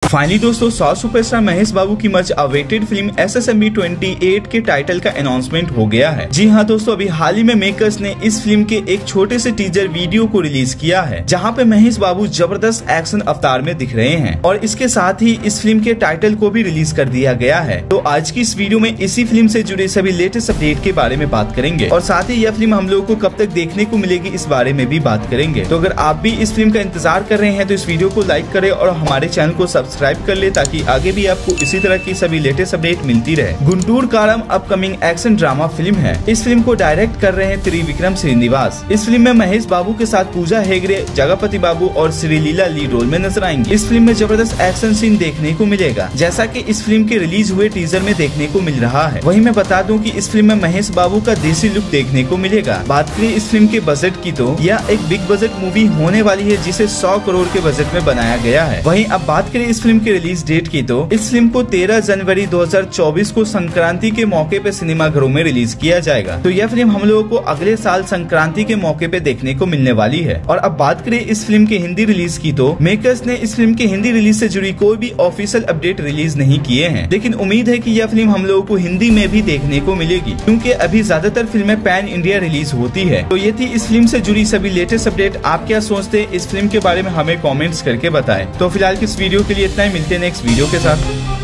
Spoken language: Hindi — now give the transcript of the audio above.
फाइनली दोस्तों साउथ सुपरस्टार महेश बाबू की मच अवेटेड फिल्म SSMB 28 के टाइटल का अनाउंसमेंट हो गया है। जी हाँ दोस्तों, अभी हाल ही में मेकर्स ने इस फिल्म के एक छोटे से टीजर वीडियो को रिलीज किया है, जहाँ पे महेश बाबू जबरदस्त एक्शन अवतार में दिख रहे हैं और इसके साथ ही इस फिल्म के टाइटल को भी रिलीज कर दिया गया है। तो आज की इस वीडियो में इसी फिल्म से जुड़े सभी लेटेस्ट अपडेट के बारे में बात करेंगे और साथ ही यह फिल्म हम लोगों को कब तक देखने को मिलेगी इस बारे में भी बात करेंगे। तो अगर आप भी इस फिल्म का इंतजार कर रहे हैं तो इस वीडियो को लाइक करें और हमारे चैनल को सब्सक्राइब कर ले, ताकि आगे भी आपको इसी तरह की सभी लेटेस्ट अपडेट मिलती रहे। गुंटूर कारम अपकमिंग एक्शन ड्रामा फिल्म है। इस फिल्म को डायरेक्ट कर रहे हैं त्रिविक्रम श्रीनिवास। इस फिल्म में महेश बाबू के साथ पूजा हेगड़े, जगपति बाबू और श्रीलीला लीड रोल में नजर आएंगी। इस फिल्म में जबरदस्त एक्शन सीन देखने को मिलेगा, जैसा कि इस फिल्म के रिलीज हुए टीजर में देखने को मिल रहा है। वहीं मैं बता दूं कि इस फिल्म में महेश बाबू का देसी लुक देखने को मिलेगा। बात करें इस फिल्म के बजट की तो यह एक बिग बजट मूवी होने वाली है, जिसे 100 करोड़ के बजट में बनाया गया है। वहीं अब बात करें इस फिल्म के रिलीज डेट की तो इस फिल्म को 13 जनवरी 2024 को संक्रांति के मौके पे सिनेमाघरों में रिलीज किया जाएगा। तो यह फिल्म हम लोगों को अगले साल संक्रांति के मौके पे देखने को मिलने वाली है। और अब बात करें इस फिल्म के हिंदी रिलीज की तो मेकर्स ने इस फिल्म के हिंदी रिलीज से जुड़ी कोई भी ऑफिशियल अपडेट रिलीज नहीं किए हैं, लेकिन उम्मीद है कि यह फिल्म हम लोगों को हिंदी में भी देखने को मिलेगी, क्योंकि अभी ज्यादातर फिल्में पैन इंडिया रिलीज होती है। तो ये थी इस फिल्म से जुड़ी सभी लेटेस्ट अपडेट। आप क्या सोचते हैं इस फिल्म के बारे में हमें कमेंट्स करके बताएं। तो फिलहाल की इस वीडियो के लिए इतना ही, मिलते हैं नेक्स्ट वीडियो के साथ।